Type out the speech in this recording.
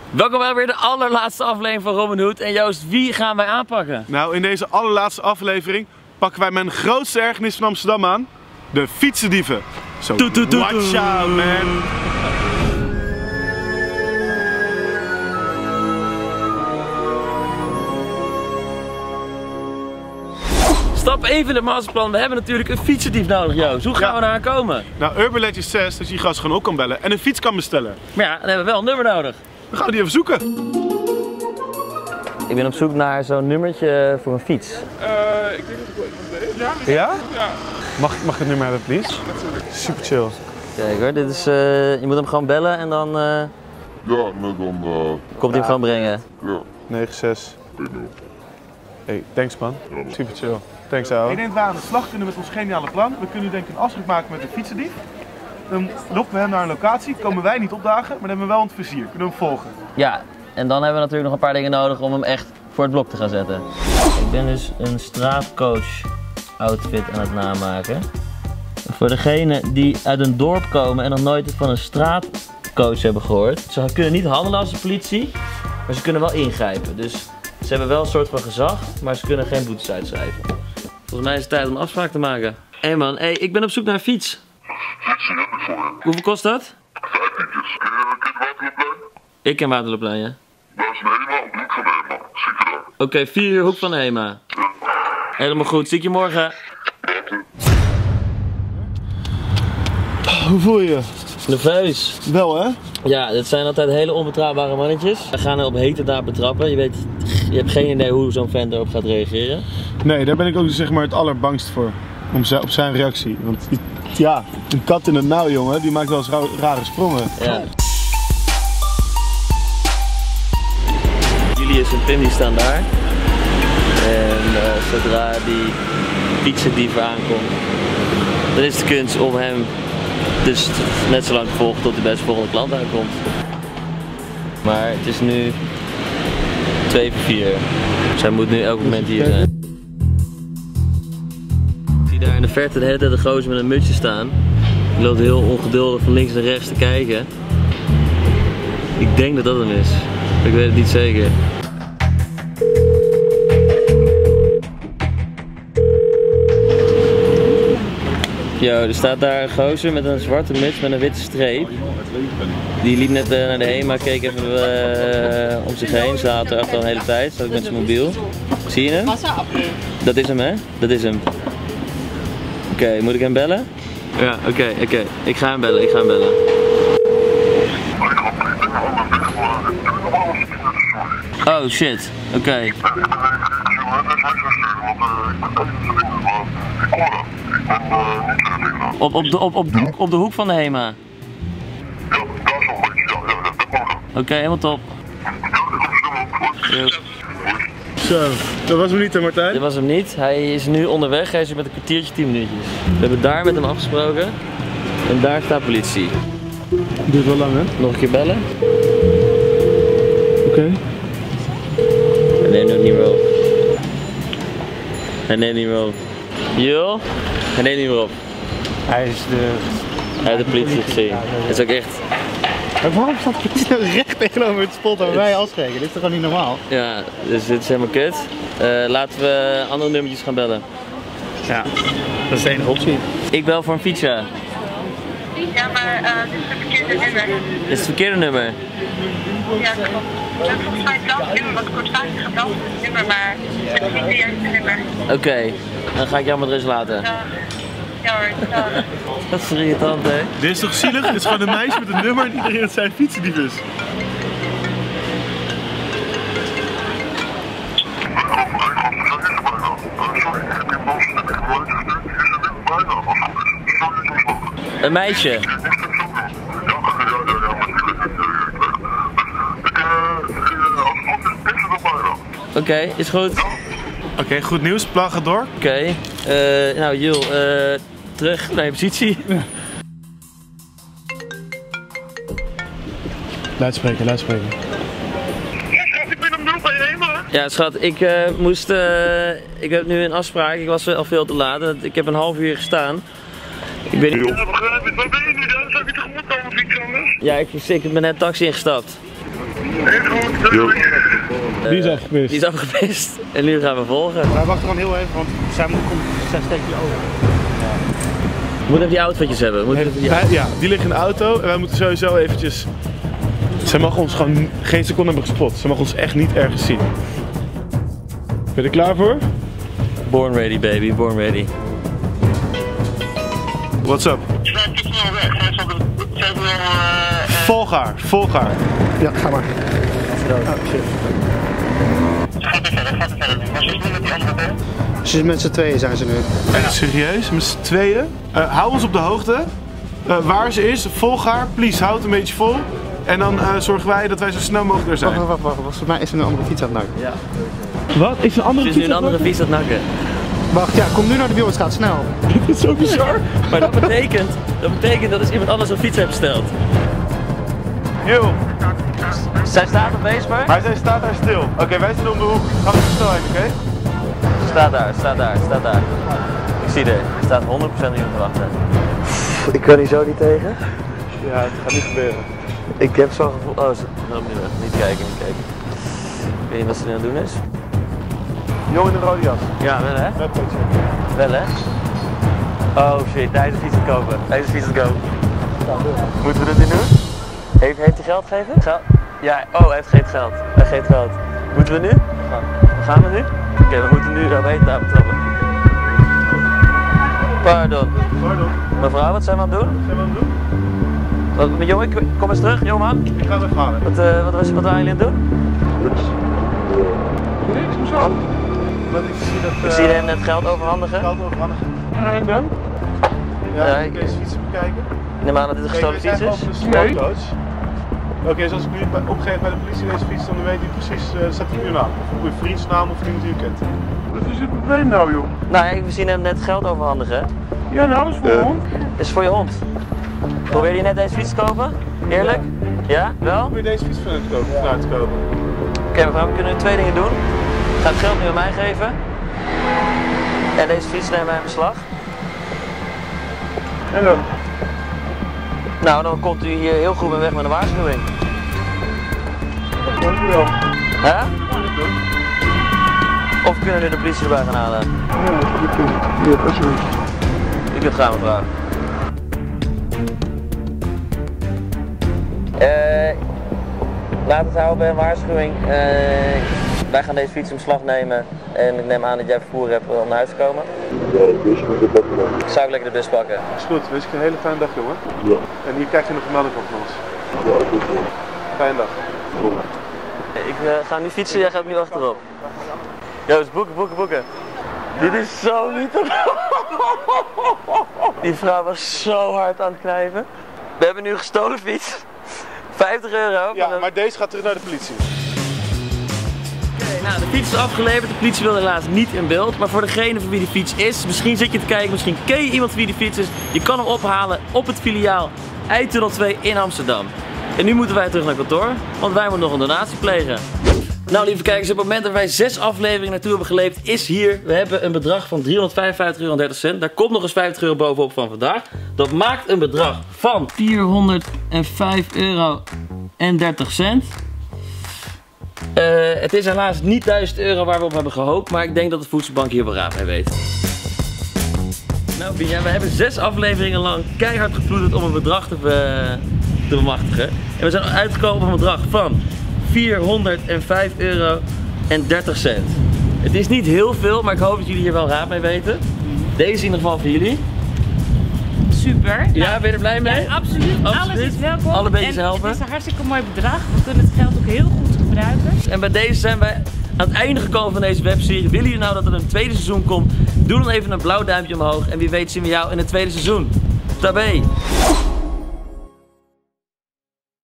Welkom bij weer de allerlaatste aflevering van Robin Hood. En Joost, wie gaan wij aanpakken? Nou, in deze allerlaatste aflevering pakken wij mijn grootste ergernis van Amsterdam aan. De fietsendieven. So, watch out, man. Stap 1 in het masterplan. We hebben natuurlijk een fietsendief nodig, Joost. Hoe gaan we daar komen? Nou, Urban Legend 6 dat je die gast gewoon op kan bellen en een fiets kan bestellen. Maar ja, dan hebben we wel een nummer nodig. Dan gaan we die even zoeken. Ik ben op zoek naar zo'n nummertje voor een fiets. Ik denk dat ik wel iemand weet. Ja? Ja. Mag ik het nummer hebben, please? Natuurlijk. Super chill. Kijk hoor, dit is, je moet hem gewoon bellen en dan komt hij hem gewoon brengen. Ja. 96. Hey, thanks man. Super chill. Thanks ouwe. Ik denk dat we aan de slag kunnen met ons geniale plan. We kunnen denk ik een afspraak maken met een fietsendief. Dan lokken we hem naar een locatie, komen wij niet opdagen, maar dan hebben we wel het vizier. Kunnen we hem volgen. Ja, en dan hebben we natuurlijk nog een paar dingen nodig om hem echt voor het blok te gaan zetten. Ik ben dus een straatcoach outfit aan het namaken. Voor degenen die uit een dorp komen en nog nooit van een straatcoach hebben gehoord. Ze kunnen niet handelen als de politie, maar ze kunnen wel ingrijpen. Dus ze hebben wel een soort van gezag, maar ze kunnen geen boetes uitschrijven. Volgens mij is het tijd om een afspraak te maken. Hé man, ik ben op zoek naar een fiets. Fietsen heb ik voor je. Hoeveel kost dat? 5 tientjes. Ken je Waterloopplein? Ik ken Waterloopplein, ja. Daar is een HEMA op de hoek van de HEMA. Zie je daar? Oké, 4 uur hoek van de HEMA. Helemaal goed, zie ik je morgen. Hoe voel je je? Nerveus. Wel hè? Ja, dit zijn altijd hele onbetrouwbare mannetjes. We gaan er op hete daad betrappen. Je hebt geen idee hoe zo'n vent erop gaat reageren. Nee, daar ben ik ook zeg maar het allerbangst voor. Op zijn reactie. Want ja, een kat in het nauw jongen, die maakt wel eens rare sprongen. Ja. Julius en Pim die staan daar. En zodra die fietsendief aankomt, dan is de kunst om hem dus net zo lang te volgen tot hij bij zijn volgende klant aankomt. Maar het is nu 2 voor 4. Dus hij moet nu elk moment hier zijn. Ik zie daar in de verte de hele tijd een gozer met een mutsje staan. Die loopt heel ongeduldig van links naar rechts te kijken. Ik denk dat dat hem is. Ik weet het niet zeker. Yo, er staat daar een gozer met een zwarte muts met een witte streep. Die liep net naar de HEMA, keek even om zich heen. Ze zaten er al een hele tijd, zat ik met zijn mobiel. Zie je hem? Dat is hem hè? Dat is hem. Oké, moet ik hem bellen? Ja, oké. Ik ga hem bellen, Oh shit, oké. Op de hoek van de HEMA? Ja, daar zo'n beetje, ja. Oké, helemaal top. Zo, dat was hem niet hè Martijn? Dit was hem niet. Hij is nu onderweg. Hij is met een kwartiertje, 10 minuutjes. We hebben daar met hem afgesproken. En daar staat politie. Duurt wel lang hè? Nog een keer bellen. Oké. Hij neemt ook niet meer op. Hij neemt niet meer op. Joh? Hij neemt niet meer op. Hij is Hij heeft de politie gezien. Het is ook echt... Maar waarom staat de politie nou recht tegenover het spot waar wij afspreken? Dit is toch gewoon niet normaal? Ja, dus dit is helemaal kut. Laten we andere nummertjes gaan bellen. Ja, dat is de enige optie. Ik bel voor een fiets, ja. Ja, maar dit is het verkeerde nummer. Dit is het verkeerde nummer. Ja, klopt. Dat is volgens mij hetzelfde nummer wat ik kortvaardig gebeld heb, het nummer, maar het is niet de juiste nummer. Oké, dan ga ik jou met rust laten. Ja hoor, ja. Dat is irritant hè. Dit is toch zielig? Dit is gewoon een meisje met een nummer en iedereen dat zijn fietsendief is. Een meisje. Oké, is goed. Oké, goed nieuws. Plan gaat door. Oké, nou Jul, terug naar je positie. Luidspreker. Ik ben hem nu bij HEMA. Ja schat, ik heb nu een afspraak, ik was al veel te laat. Ik heb een half uur gestaan. Ik ben niet... Ja, begrijp ik. Waar ben je nu dan? Zou ik je tegemoet komen of iets anders? Ja, ik ben net taxi ingestapt. En Die is afgepist. Die is afgepist. En nu gaan we volgen. Wij wachten gewoon heel even, want zij komt 6 steekjes over. We moeten even die outfitjes hebben. Ja, die liggen in de auto en wij moeten sowieso eventjes... Zij mag ons gewoon geen seconde hebben gespot. Ze mag ons echt niet ergens zien. Ben je er klaar voor? Born ready baby, born ready. What's up? Volg haar, volg haar. Ja, ga maar. Met z'n tweeën zijn ze nu. Echt serieus, met z'n tweeën. Hou ons op de hoogte. Waar ze is, volg haar. Please, houd het een beetje vol. En dan zorgen wij dat wij zo snel mogelijk er zijn. Wacht. Volgens mij is er een andere fiets aan het nakken. Ja. Wat? Is een andere Ze is nu een andere fiets aan het nakken. Wacht, ja, kom nu naar de wiel, het gaat snel. Dit is zo bizar. Maar dat betekent dat is iemand anders een fiets heeft besteld. Yo, Zij staat op Beesper. maar zij staat daar stil. Oké, wij zijn om de hoek. Ga met de snelheid, oké? Staat daar. Ik zie er. Er staat 100% iemand te wachten. Ik kan hier zo niet tegen. Ja, het gaat niet gebeuren. Ik heb zo'n gevoel. Oh, ze loopt nu weg. Niet kijken. Ik weet niet wat ze nu aan het doen is. Jongen in een rode jas. Ja, wel hè? Webpage. Wel hè? Oh shit, hij is een fiets aan het kopen. Moeten we dat nu doen? Heeft hij geld gegeven? Ja, oh hij geeft geld. Moeten we nu? Gaan we nu? Oké, we moeten nu daar weten daar betrappen. Pardon. Mevrouw, wat zijn we aan het doen? Zijn we aan het doen? Jongen, kom eens terug, jongeman. Ik ga het halen. Wat waren jullie aan het doen? Niks, hoezo? Want ik zie dat... Ik zie hem net geld overhandigen. Geld overhandigen. En dan? Ja, Ja, ik deze fiets bekijken. Ik neem aan dat dit een gestolen fiets is. Nee. Oké, dus als ik nu opgeef bij de politie deze fiets, dan weet hij precies, staat hij uw naam. Of uw vriendsnaam of iemand die u kent. Wat is het probleem nou, joh? Nou ja, we zien hem net geld overhandigen. Ja, nou is voor je hond. Is voor je hond. Probeer je net deze fiets te kopen? Eerlijk? Ja? Wel? Probeer deze fiets van hem te kopen, te kopen. Oké, mevrouw, we kunnen nu 2 dingen doen. Ik ga het geld nu aan mij geven. En deze fiets nemen wij in beslag. En dan? Nou, dan komt u hier heel goed mee weg met een waarschuwing. Dankjewel. Hè? Of kunnen we de politie erbij gaan halen? Ja, alsjeblieft. U kunt gaan, mevrouw. Laat het houden bij een waarschuwing. Wij gaan deze fiets in beslag nemen en ik neem aan dat jij vervoer hebt om naar huis te komen. Ja, ik wist niet dat man. Zou ik lekker de bus pakken? Is goed, wens ik je een hele fijne dag, jongen. Ja. En hier krijg je nog een melding van ons. Ja, ik wist het. Fijne dag. Ik ga nu fietsen, jij gaat nu achterop. Joost, boeken. Dit is zo niet te... Die vrouw was zo hard aan het knijpen. We hebben nu een gestolen fiets. €50. Ja, maar deze gaat terug naar de politie. Oké, nou, de fiets is afgeleverd. De politie wil helaas niet in beeld. Maar voor degene voor wie de fiets is, misschien zit je te kijken, misschien ken je iemand voor wie die fiets is. Je kan hem ophalen op het filiaal Eitunnel 2 in Amsterdam. En nu moeten wij terug naar kantoor, want wij moeten nog een donatie plegen. Nou lieve kijkers, op het moment dat wij 6 afleveringen naartoe hebben geleefd is hier. We hebben een bedrag van €355,30. Daar komt nog eens €50 bovenop van vandaag. Dat maakt een bedrag van €405,30. Het is helaas niet €1000 waar we op hebben gehoopt, maar ik denk dat het voedselbank hier wel raad mee weet. Nou Binja, we hebben 6 afleveringen lang keihard geploeterd om een bedrag te bemachtigen. En we zijn uitgekomen op een bedrag van €405,30. Het is niet heel veel, maar ik hoop dat jullie hier wel raad mee weten. Deze in ieder geval voor jullie. Super. Ja, ben je er blij mee? Ja, absoluut. Alles is welkom. Alle beetjes helpen. Het is een hartstikke mooi bedrag. We kunnen het geld ook heel goed gebruiken. En bij deze zijn wij aan het einde gekomen van deze webserie. Willen jullie nou dat er een tweede seizoen komt? Doe dan even een blauw duimpje omhoog. En wie weet zien we jou in het tweede seizoen. Tabé!